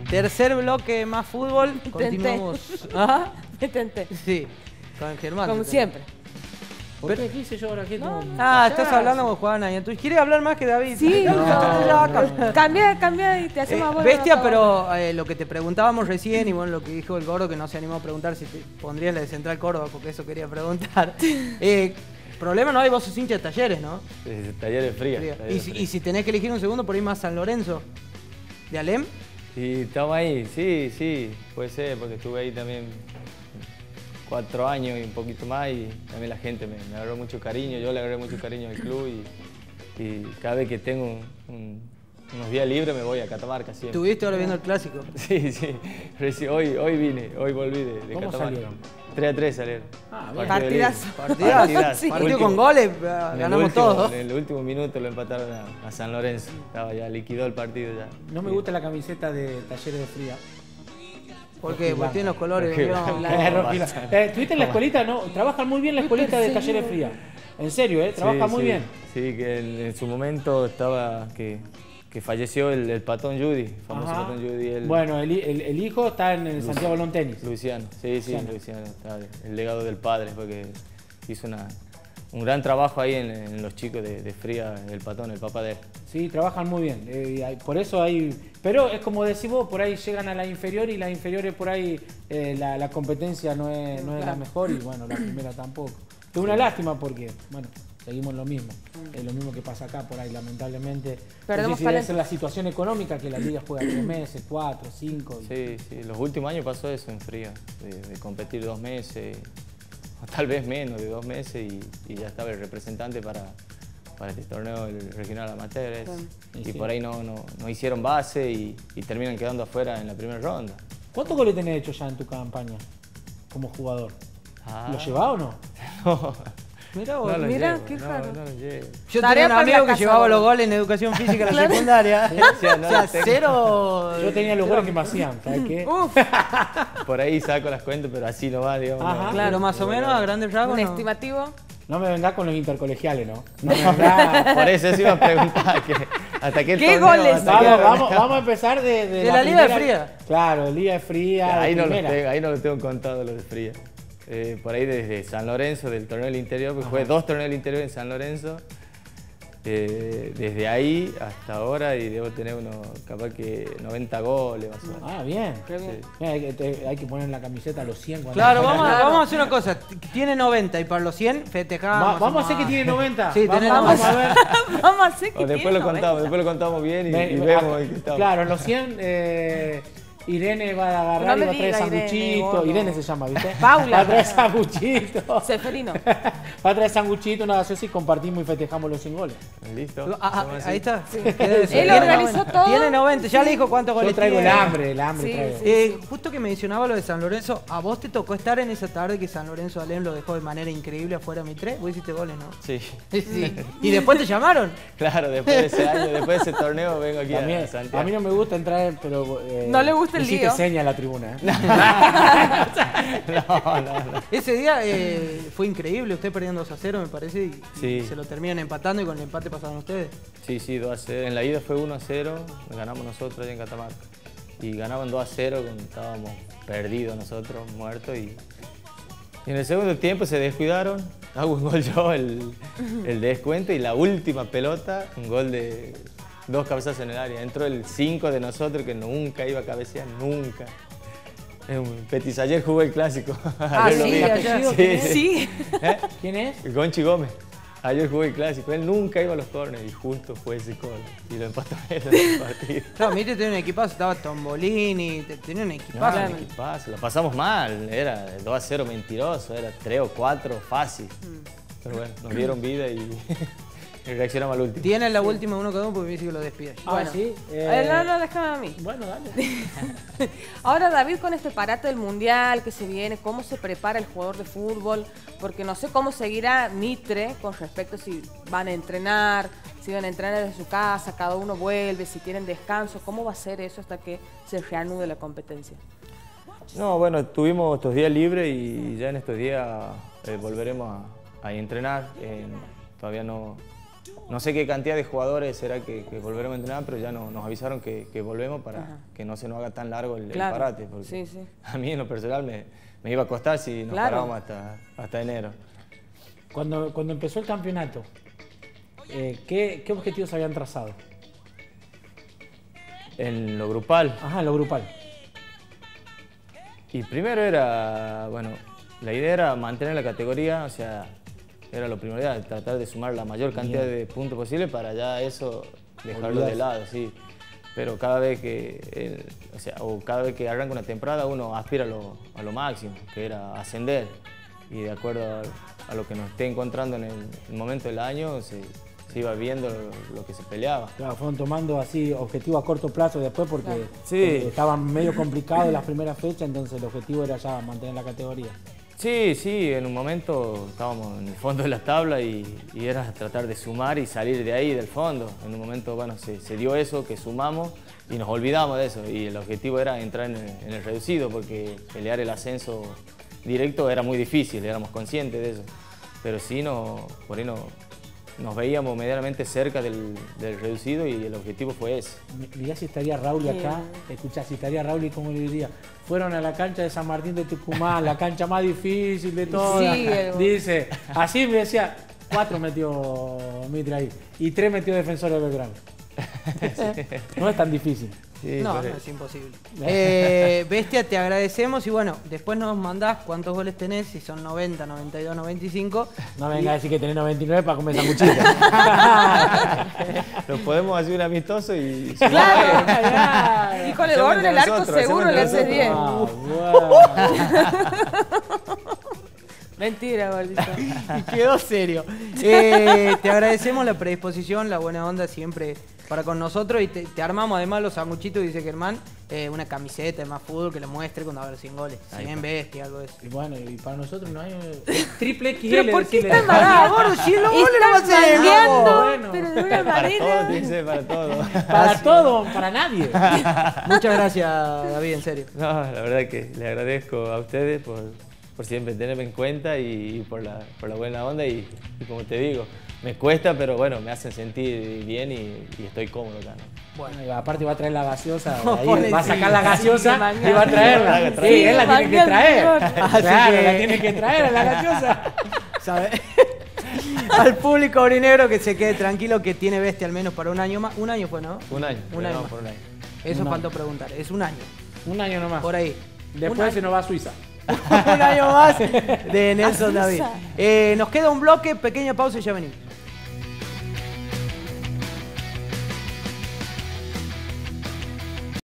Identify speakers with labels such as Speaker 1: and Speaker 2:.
Speaker 1: Tercer bloque más fútbol. Continuamos. ¿Ah?
Speaker 2: Me tenté.
Speaker 1: Sí, con Germán.
Speaker 2: Como siempre.
Speaker 3: ¿Por qué? ¿Qué hice yo ahora? ¿Qué
Speaker 2: No.
Speaker 1: Estás hablando con Juan ahí. ¿Tú quieres hablar más que David?
Speaker 2: Sí,
Speaker 3: No.
Speaker 2: Cambia y te hacemos a vos.
Speaker 1: Bestia, pero lo que te preguntábamos recién y bueno, lo que dijo el Gordo, que no se animó a preguntar si te pondrías la de Central Córdoba, porque eso quería preguntar. Problema no hay, vos sos hincha de Talleres, ¿no?
Speaker 4: Talleres Fría.
Speaker 1: Y si tenés que elegir un segundo, por ahí más San Lorenzo. ¿De Alem?
Speaker 4: Y estamos ahí, sí, puede ser, porque estuve ahí también 4 años y un poquito más y también la gente me agarró mucho cariño, yo le agarré mucho cariño al club y cada vez que tengo unos días libres me voy a Catamarca siempre.
Speaker 1: ¿Estuviste ahora viendo el clásico?
Speaker 4: Sí, hoy volví de
Speaker 3: ¿Cómo
Speaker 4: Catamarca.
Speaker 3: salieron?
Speaker 4: 3-3 salieron.
Speaker 3: Bien.
Speaker 2: Partidazo.
Speaker 1: Partidazo.
Speaker 2: Sí.
Speaker 1: Partido con goles, ganamos todos.
Speaker 4: En el último minuto lo empataron a San Lorenzo, estaba ya liquidó el partido ya.
Speaker 3: No me gusta la camiseta de Talleres de Fría.
Speaker 1: ¿Por qué? Porque tiene los colores.
Speaker 4: Porque-
Speaker 1: No,
Speaker 3: ¿Tuviste en la escuelita? No, trabajan muy bien la escuelita de Talleres de Fría. En serio, trabaja muy bien.
Speaker 4: Sí, que en su momento estaba que falleció el patón Judy, el famoso
Speaker 3: Ajá.
Speaker 4: patón Judy.
Speaker 3: Bueno, el hijo está en el Santiago Balón Tenis.
Speaker 4: Luciano, sí,
Speaker 3: Luciano.
Speaker 4: Luciano, está el legado del padre, porque hizo un gran trabajo ahí en los chicos de Fría, el patón, el papá de él.
Speaker 3: Sí, trabajan muy bien. Por eso hay... Pero es como decís vos, por ahí llegan a la inferior y las inferiores por ahí la competencia no es la mejor y bueno, la primera tampoco. Es una lástima porque, bueno, seguimos lo mismo. Es lo mismo que pasa acá por ahí, lamentablemente.
Speaker 2: Perdemos
Speaker 3: No sé si debe
Speaker 2: talento.
Speaker 3: ser la situación económica que la liga juega 3 meses, 4, 5.
Speaker 4: Sí, los últimos años pasó eso en Fría, de competir 2 meses, o tal vez menos de 2 meses y ya estaba el representante para este torneo el regional amateur y
Speaker 3: Sí.
Speaker 4: por ahí no hicieron base y terminan quedando afuera en la primera ronda.
Speaker 3: ¿Cuántos goles tenés hecho ya en tu campaña como jugador?
Speaker 4: Ah.
Speaker 3: ¿Lo llevás o no?
Speaker 4: No,
Speaker 1: Mirá vos.
Speaker 4: lo
Speaker 2: Mirá,
Speaker 4: llevo,
Speaker 2: qué raro.
Speaker 4: No lo llevo.
Speaker 1: Yo
Speaker 2: Tarea
Speaker 1: tenía un
Speaker 2: para
Speaker 1: amigo
Speaker 2: la
Speaker 1: que
Speaker 2: casa,
Speaker 1: llevaba
Speaker 2: boludo.
Speaker 1: los goles en educación física en la secundaria.
Speaker 4: O sea, no
Speaker 1: O sea,
Speaker 4: lo tengo.
Speaker 1: cero.
Speaker 3: Yo tenía los goles que me hacían, ¿sabes qué?
Speaker 2: Uf,
Speaker 4: Por ahí saco las cuentas, pero así no va, digamos.
Speaker 3: Ajá.
Speaker 4: no.
Speaker 1: Claro, más o menos, a grandes rasgos.
Speaker 2: un
Speaker 1: no.
Speaker 2: estimativo.
Speaker 3: No me vengás con los intercolegiales, ¿no? No me vengás.
Speaker 4: Por eso se iba a preguntar que hasta qué
Speaker 2: ¿Qué
Speaker 4: torneo,
Speaker 2: goles?
Speaker 4: hasta qué-
Speaker 3: Vamos a empezar de
Speaker 1: la Liga de
Speaker 3: primera.
Speaker 1: Fría.
Speaker 3: Claro, Liga de Fría.
Speaker 4: Ahí
Speaker 3: de
Speaker 4: no,
Speaker 3: primera.
Speaker 4: ahí no lo tengo contado los de Fría. Por ahí desde San Lorenzo, del torneo del interior, porque jugué 2 torneos del interior en San Lorenzo. Desde ahí hasta ahora y debo tener capaz que 90 goles más o menos.
Speaker 3: Ah, bien.
Speaker 2: Qué bien.
Speaker 3: Mira, hay que poner en la camiseta a los 100. cuando-
Speaker 1: Claro, vamos a hacer una cosa. Tiene 90 y para los 100 festejamos.
Speaker 3: Vamos a hacer que tiene 90.
Speaker 1: Sí, tenés
Speaker 3: vamos a ver.
Speaker 2: Vamos a hacer que
Speaker 4: O después
Speaker 2: tiene
Speaker 4: lo contamos,
Speaker 2: 90.
Speaker 4: bien y
Speaker 3: Me-
Speaker 4: vemos en qué estamos.
Speaker 3: Claro, en los 100 Irene va a agarrar
Speaker 2: No
Speaker 3: y
Speaker 2: me
Speaker 3: va a traer
Speaker 2: diga
Speaker 3: sanguchito.
Speaker 2: Irene, gordo.
Speaker 3: Irene se llama, ¿viste?
Speaker 2: Paula.
Speaker 3: Va a traer sanguchito.
Speaker 2: Seferino.
Speaker 3: Va a traer sanguchito, una gaseosa y compartimos y festejamos los 100 goles.
Speaker 4: Listo.
Speaker 1: Ahí está.
Speaker 2: Él organizó todo.
Speaker 1: Tiene 90, ya le dijo cuántos goles
Speaker 3: Yo traigo el
Speaker 1: tiene.
Speaker 3: hambre
Speaker 2: Sí,
Speaker 3: traigo.
Speaker 2: sí.
Speaker 1: Justo que mencionaba lo de San Lorenzo, ¿a vos te tocó estar en esa tarde que San Lorenzo Alem lo dejó de manera increíble afuera de Mitre? Vos hiciste goles, ¿no?
Speaker 4: Sí.
Speaker 1: Sí. ¿Y después te llamaron?
Speaker 4: Claro, después de ese año, después de ese torneo vengo aquí
Speaker 3: También,
Speaker 4: a Santiago.
Speaker 3: a mí no me gusta entrar, pero...
Speaker 2: No le gusta el
Speaker 3: hiciste
Speaker 2: lío.
Speaker 3: seña a la tribuna, ¿eh?
Speaker 4: No.
Speaker 1: Ese día fue increíble, usted perdiendo 2-0 me parece y
Speaker 4: Sí.
Speaker 1: se lo terminan empatando y con el empate pasaron ustedes.
Speaker 4: Sí, 2-0. En la ida fue 1-0, ganamos nosotros allá en Catamarca. Y ganaban 2-0 cuando estábamos perdidos nosotros, muertos. Y en el segundo tiempo se descuidaron. Hago un gol yo, el descuento, y la última pelota, un gol de 2 cabezazos en el área. Entró el 5 de nosotros que nunca iba a cabecear, nunca. Petis, ayer jugué el clásico. Ayer lo
Speaker 2: sí,
Speaker 4: vi.
Speaker 2: ayer.
Speaker 4: Sí.
Speaker 2: Sí.
Speaker 4: ¿Eh?
Speaker 3: ¿Quién es?
Speaker 4: Gonchi Gómez. Ayer jugué el clásico. Él nunca iba a los corners y justo fue ese gol. Y lo empató él en el partido.
Speaker 1: Claro, Mitre tenía un equipazo, estaba Tombolini, tenía un equipazo.
Speaker 4: No, ¿qué pasa? Lo pasamos mal. Era 2-0 mentiroso, era 3 o 4 fácil. Pero bueno, nos dieron vida y reaccionamos al último.
Speaker 1: Tiene la última uno cada uno porque me dice que lo despida.
Speaker 2: Bueno.
Speaker 3: sí.
Speaker 2: No, déjame a mí.
Speaker 3: Bueno, dale.
Speaker 2: Ahora, David, con este parate del Mundial que se viene, ¿cómo se prepara el jugador de fútbol? Porque no sé cómo seguirá Mitre con respecto a si van a entrenar, si van a entrenar desde su casa, cada uno vuelve, si tienen descanso. ¿Cómo va a ser eso hasta que se reanude la competencia?
Speaker 4: No, bueno, tuvimos estos días libres y ya en estos días volveremos a entrenar. Todavía no no sé qué cantidad de jugadores será que volveremos a entrenar, pero ya nos avisaron que volvemos para que no se nos haga tan largo el parate. Porque
Speaker 2: sí, sí.
Speaker 4: a mí en lo personal me iba a costar si nos parábamos hasta enero.
Speaker 3: Cuando empezó el campeonato, ¿qué objetivos habían trazado?
Speaker 4: En lo grupal.
Speaker 3: Ajá, en lo grupal.
Speaker 4: Y primero era, bueno, la idea era mantener la categoría, o sea, era lo primordial, tratar de sumar la mayor cantidad de puntos posible para ya eso dejarlo de lado, sí. Pero cada vez que, cada vez que arranca una temporada uno aspira a lo máximo, que era ascender. Y de acuerdo a lo que nos esté encontrando en el momento del año, se iba viendo lo que se peleaba.
Speaker 3: Claro, fueron tomando así objetivos a corto plazo después porque
Speaker 4: sí.
Speaker 3: Estaban medio complicados las primeras fechas, entonces el objetivo era ya mantener la categoría.
Speaker 4: Sí, sí, en un momento estábamos en el fondo de la tabla y era tratar de sumar y salir de ahí, del fondo. En un momento, bueno, se dio eso, que sumamos y nos olvidamos de eso. Y el objetivo era entrar en el reducido porque pelear el ascenso directo era muy difícil, éramos conscientes de eso. Pero sí, por ahí nos veíamos medianamente cerca del reducido y el objetivo fue ese.
Speaker 3: Mirá si estaría Raúl acá, escuchá, si estaría Raúl y cómo le diría, fueron a la cancha de San Martín de Tucumán, la cancha más difícil de todas. Sí, dice, así me decía, 4 metió Mitre ahí y 3 metió Defensor de Belgrano. No es tan difícil.
Speaker 1: Sí, no, es imposible. Bestia, te agradecemos y bueno, después nos mandás cuántos goles tenés, si son 90, 92, 95.
Speaker 3: No venga a decir que tenés 99 para comer sanguchito.
Speaker 4: Lo podemos hacer un amistoso y...
Speaker 2: Claro. Híjole, gol en el arco seguro le hace bien. Mentira, gordito.
Speaker 1: Y quedó serio. Te agradecemos la predisposición, la buena onda siempre para con nosotros y te armamos además los sanguchitos, dice Germán, una camiseta de más fútbol que le muestre cuando haga los 100 goles. 100 bestia, algo de eso.
Speaker 3: Y bueno, y para nosotros no hay triple XL.
Speaker 1: ¿Pero por qué está mal, gordo? Si los goles no va a ser
Speaker 2: bueno, pero de una manera.
Speaker 4: Para todo, dice, para todo.
Speaker 3: Para todo, para nadie.
Speaker 1: Muchas gracias, David, en serio.
Speaker 4: No, la verdad que le agradezco a ustedes por siempre tenerme en cuenta y por la buena onda y como te digo, me cuesta, pero bueno, me hacen sentir bien y estoy cómodo acá, ¿no?
Speaker 3: Bueno, y aparte va a traer la gaseosa, ahí va a sacar la gaseosa y va a traerla. Sí, él la tiene que traer. Claro, la tiene que traer a la gaseosa.
Speaker 1: ¿Sabes? Al público aurinegro que se quede tranquilo que tiene Bestia al menos para un año más. Un año fue, ¿no?
Speaker 4: Un año.
Speaker 1: Un año.
Speaker 4: Por un año.
Speaker 1: Eso faltó preguntar. Es un año.
Speaker 3: Un año nomás.
Speaker 1: Por ahí.
Speaker 3: Después se nos va a Suiza.
Speaker 1: Un año más de Nelson David. Nos queda un bloque, pequeña pausa y ya venimos.